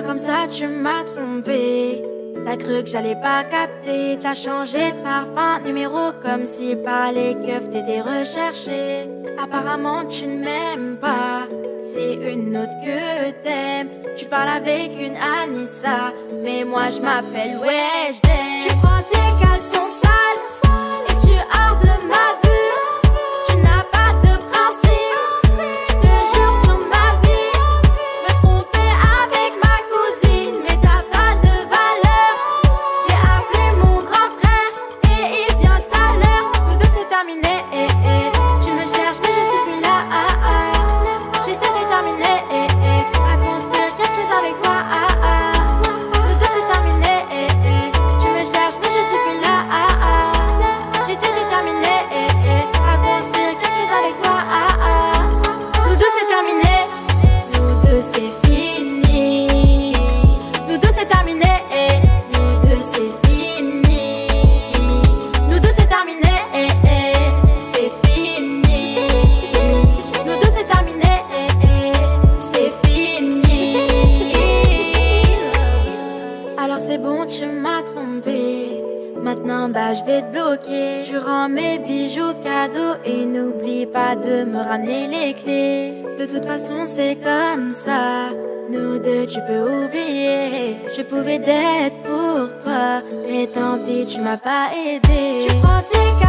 comme ça tu m'as trompé. T'as cru que j'allais pas capter. T'as changé de parfum, numéro comme si par les keufs t'étais recherché. Apparemment tu ne m'aimes pas, c'est une autre que t'aimes. Tu parles avec une Anissa, mais moi je m'appelle Weshden. Tu prends tes caleçons sales et tu hors de ma vue. Tu n'as pas de principe, je te jure sur ma vie. Me tromper avec ma cousine, mais t'as pas de valeur. J'ai appelé mon grand frère et il vient tout à l'heure. Nous deux c'est terminé, tu me cherches mais je suis plus là. J'étais déterminée à construire quelque chose avec toi. Nous deux c'est terminé, tu me cherches mais je suis plus là. J'étais déterminée à construire quelque chose avec toi. Nous deux c'est terminé, nous deux c'est fini. Nous deux c'est terminé, nous deux c'est fini. Nous deux c'est terminé, c'est fini. Nous deux c'est terminé, c'est fini. Alors c'est bon, tu m'as trompé. Maintenant bah je vais te bloquer. Je rends mes bijoux cadeaux et n'oublie pas de me ramener les clés. De toute façon c'est comme ça, nous deux tu peux oublier. Je pouvais d'être pour toi, mais tant pis tu m'as pas aidé. Tu prends tes